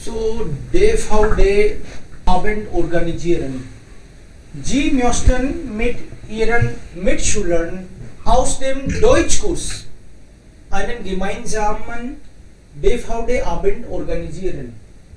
So, DVD Abend organisieren. Sie möchten mit ihren Mitschülern aus dem Deutschkurs einen gemeinsamen DVD-Abend organisieren.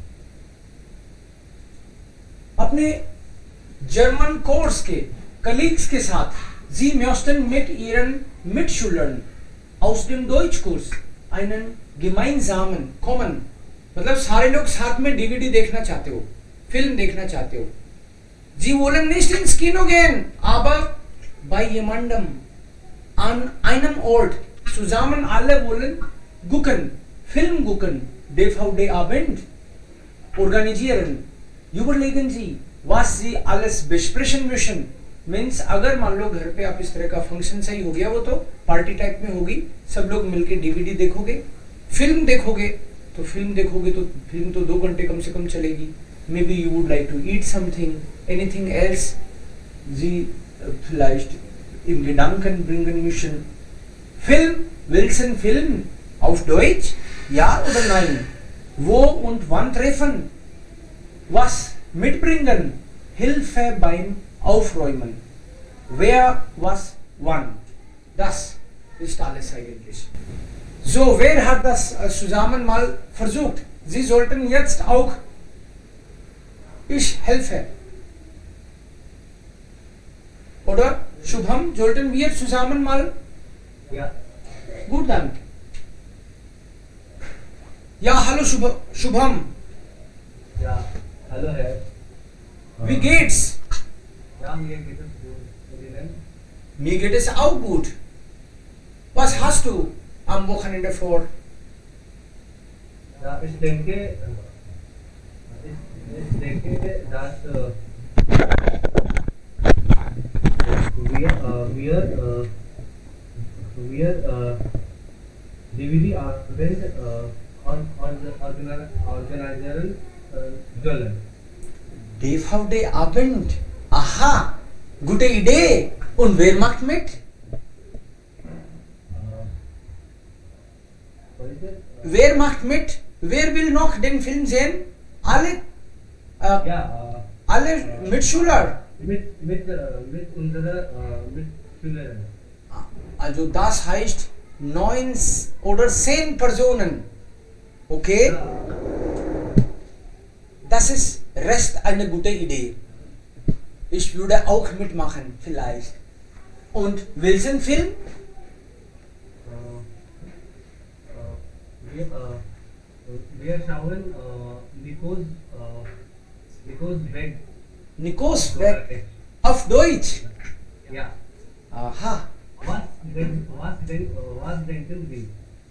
अपने German course के colleagues के साथ Sie möchten mit ihren Mitschülern aus dem Deutschkurs einen gemeinsamen common मतलब सारे लोग साथ में डीवीडी देखना चाहते हो, फिल्म देखना चाहते हो. Sie wollen nicht ins Kino gehen, aber bei jemandem an einem Ort zusammen alle wollen gucken, Film gucken, DVD-Abend organisieren. Überlegen Sie, was Sie alles besprechen müssen. Means अगर मान लो घर पे आप इस तरह का फंक्शन सही हो गया, वो तो पार्टी टाइप में होगी, सब लोग मिलके डीवीडी देखोगे, फिल्म देखोगे, तो फिल्म तो 2 घंटे कम से कम चलेगी. Maybe you would like to eat something, anything else. Sie vielleicht im Gedanken bringen müssen. Film, Wilson Film auf Deutsch? Ja oder nein? Wo und wann treffen? Was mitbringen? Hilfe beim Aufräumen. Wer, was, wann. Das ist alles eigentlich. So, wer hat das zusammen mal versucht? Sie sollten jetzt auch. Ich helfe. Oder Shubham, sollten wir zusammen mal? Ja. Gut dann. Ja, hallo Shubham. Ja, hallo Herr. Wie geht's? Ja, mir geht es gut. Und Ihnen? Mir geht es auch gut. Was hast du am Wochenende vor? Ja, ich denke, dass wir DVD-Abend organisieren sollen. DVD-Abend? Aha, gute Idee. Und wer macht mit? Wer macht mit? Wer will noch den Film sehen? Alle? Alle Mitschüler? Mit unseren Mitschülern. Also das heißt 9 oder 10 Personen. Okay? Ja. Das ist Rest eine gute Idee. Ich würde auch mitmachen, vielleicht. Und welchen Film? Wir schauen Nikos Weg. Nikos Weg. Auf Deutsch? Ja. Aha. Was denken Sie?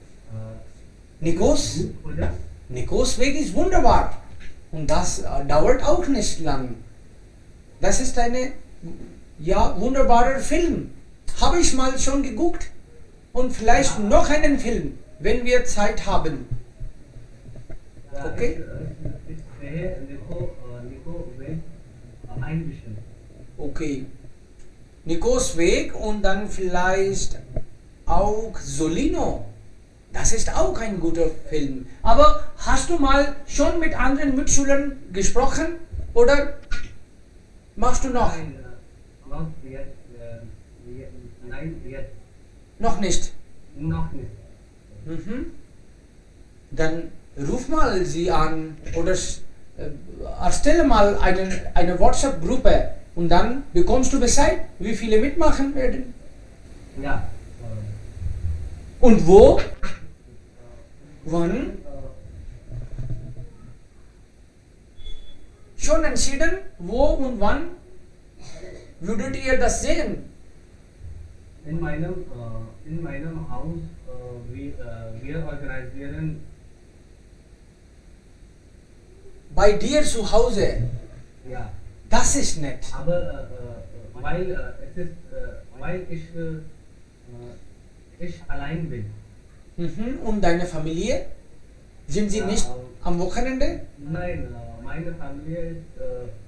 Nikos? Gut, oder? Nikos Weg ist wunderbar. Und das dauert auch nicht lang. Das ist eine wunderbarer Film. Habe ich mal schon geguckt. Und vielleicht noch einen Film, wenn wir Zeit haben. Ja, Okay? Ich sehe Nico Weg ein bisschen. Okay. Nikos Weg und dann vielleicht auch Solino. Das ist auch ein guter Film. Aber hast du mal schon mit anderen Mitschülern gesprochen? Oder machst du noch? Nein, jetzt. Nein, jetzt. Noch nicht. Noch nicht. Mhm. Dann ruf mal sie an oder erstelle mal eine WhatsApp-Gruppe und dann bekommst du Bescheid, wie viele mitmachen werden. Ja. Und wo? Wann? Schon entschieden, wo und wann würdet ihr das sehen? In meinem Haus wir organisieren. Bei dir zu Hause. Ja. Das ist nett. Aber weil ich allein bin. Mhm. Und deine Familie? Sind sie Ja, nicht am Wochenende? Nein, meine Familie ist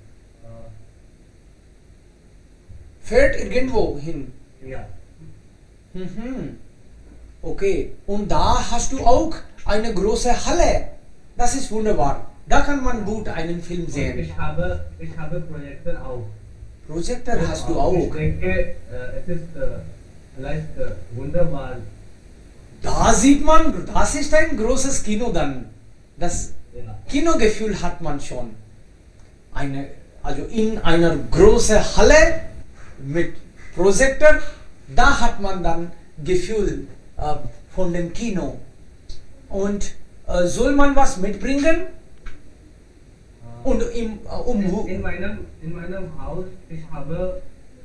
Fährt irgendwo hin? ja. Mhm. Okay. Und da hast du auch eine große Halle. Das ist wunderbar. Da kann man gut einen Film Und sehen. ich habe Projektor auch. Projektor hast du Ich auch. denke, es ist vielleicht wunderbar. Da sieht man, das ist ein großes Kino dann. Das Ja. Kinogefühl hat man schon. Also in einer großen Halle mit Projektor, da hat man dann Gefühl von dem Kino. Und soll man was mitbringen? Und In meinem Haus, ich habe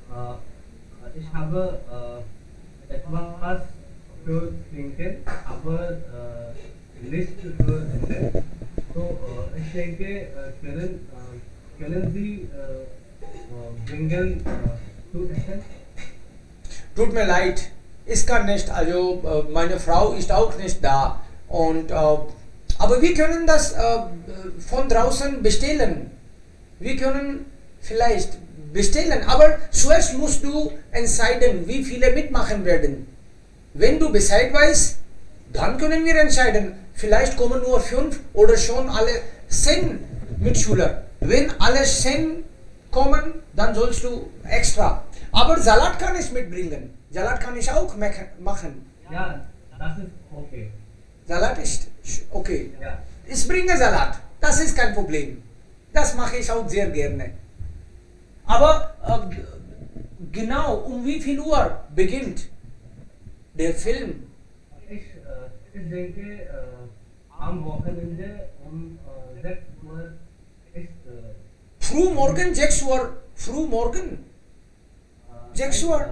etwas für trinken, aber nicht für essen. So, ich denke, können Sie bringen zu essen? Tut mir leid, ich kann nicht, also meine Frau ist auch nicht da. Und, aber wir können das von draußen bestellen. Wir können vielleicht bestellen, aber zuerst musst du entscheiden, wie viele mitmachen werden. Wenn du Bescheid weißt, dann können wir entscheiden. Vielleicht kommen nur 5 oder schon alle 10 Mitschüler. Wenn alle 10 kommen, dann sollst du extra. Aber Salat kann ich mitbringen. Salat kann ich auch machen. Ja, das ist okay. Salat ist okay. Ja. Ich bringe Salat. Das ist kein Problem. Das mache ich auch sehr gerne. Aber genau um wie viel Uhr beginnt der Film? Ich denke, am Wochenende um 6 Uhr ist Früh morgen, 6 Uhr. Früh morgen, 6 Uhr.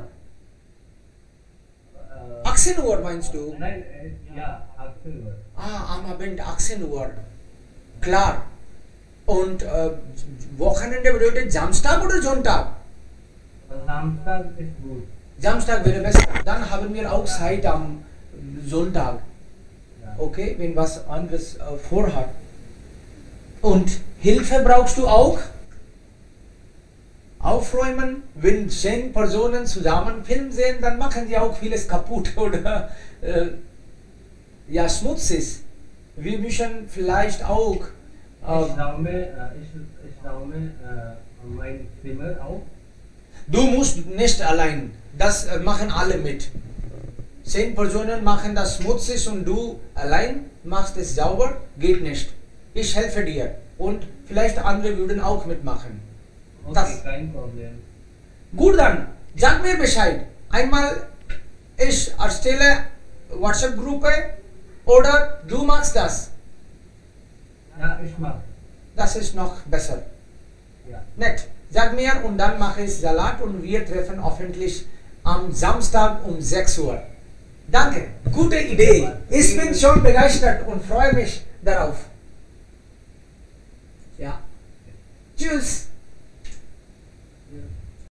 18 Uhr meinst du? Nein, ja, 18 Uhr. Am Abend 18 Uhr. Klar. Und Wochenende bedeutet Samstag oder Sonntag? Samstag ist gut. Samstag wäre besser. Dann haben wir auch Zeit am Sonntag. Ja. Okay, wenn was anderes vorhat. Und Hilfe brauchst du auch? Aufräumen, wenn 10 Personen zusammen Film sehen, dann machen sie auch vieles kaputt oder ja, schmutzig. Wir müssen vielleicht auch Ich räume mein Zimmer auf. du musst nicht allein, das machen alle mit. 10 Personen machen das schmutzig und du allein machst es sauber, geht nicht. Ich helfe dir und vielleicht andere würden auch mitmachen. Okay, Das- kein Problem. Gut dann, sag mir Bescheid. Einmal ich erstelle WhatsApp-Gruppe oder du machst das. Ja, ich mach. Das ist noch besser. Ja. Nett. Sag mir und dann mache ich Salat und wir treffen hoffentlich am Samstag um 6 Uhr. Danke, gute Idee. Ich bin schon begeistert und freue mich darauf. Ja. Tschüss.